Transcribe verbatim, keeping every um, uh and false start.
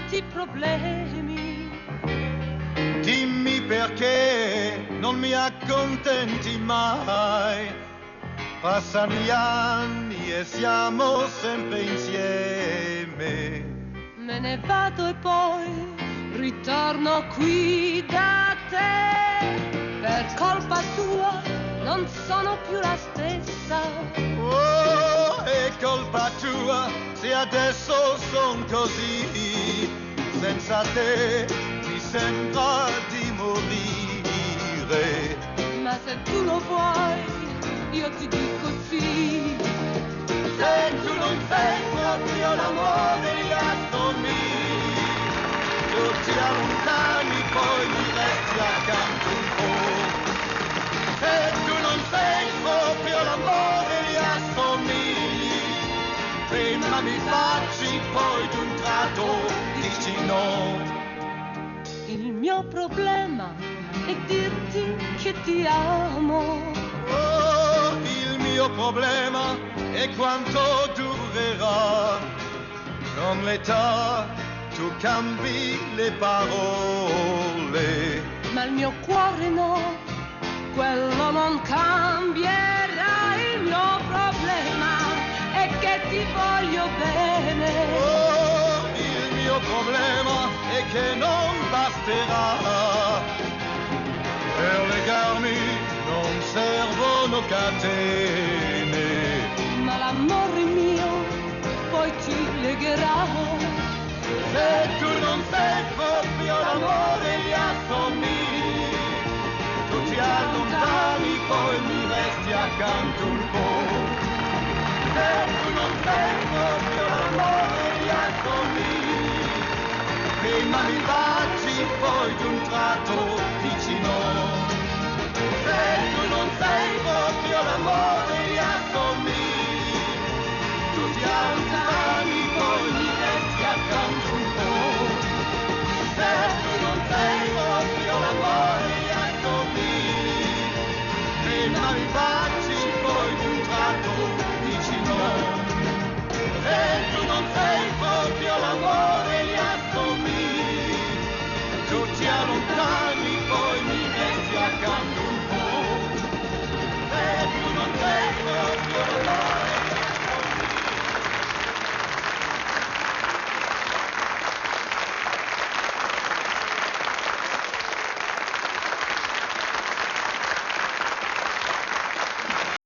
tanti problemi. Dimmi perché non mi accontenti mai. Passano gli anni e siamo sempre insieme. Me ne vado e poi ritorno qui da te. Per colpa tua non sono più la stessa. Oh, è colpa tua se adesso son così. Senza te mi sembra di morire. Ma se tu lo vuoi, io ti dico sì. Se tu non sei proprio l'amore gli assommi, tu ti allontani poi mi resti accanto un po'. Se tu non sei proprio l'amore gli assomigli, prima mi baci poi d'un tratto dici no. Il mio problema è dirti che ti amo. Oh, il mio problema è quanto durerà. Con l'età tu cambi le parole, Ma il mio cuore no, quello non cambierà. Il mio problema è che ti voglio bene. oh, il mio problema è che non basterà. Per legarmi non servono catene, Ma l'amore mio poi ti legherà. se tu non sei proprio l'amore gli assomigli, tu ti allontani poi mi resti accanto un po'. Se tu non sei proprio l'amore gli assomigli, prima mi baci poi d'un tratto dici no. Se tu non sei proprio l'amore